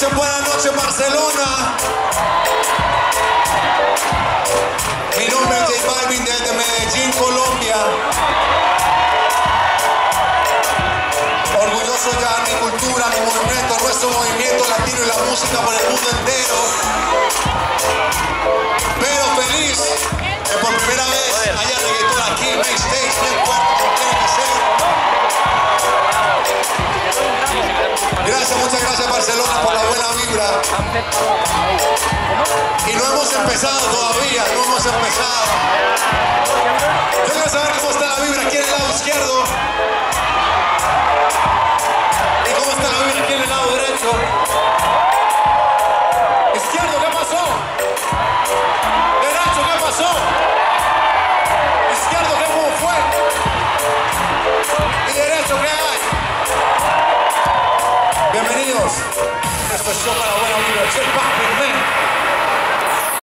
buenas noches, Barcelona. Mi nombre es J Balvin desde Medellín, Colombia. Orgulloso ya de mi cultura, mi movimiento, nuestro movimiento latino y la música por el mundo entero. Pero feliz que por primera vez haya reggaetón aquí en Main Stage, bien fuerte, como tiene que ser. Gracias, muchas gracias Barcelona por la buena vibra. Y no hemos empezado todavía, no hemos empezado. Yo quiero saber cómo está la vibra aquí en el lado izquierdo. ¿Y cómo está la vibra aquí en el lado derecho? Izquierdo, ¿qué pasó? Derecho, ¿qué pasó? Izquierdo, ¿cómo fue? Y derecho, ¿qué hay? Bienvenidos. Esto es show para buena vibra. J Balvin, man.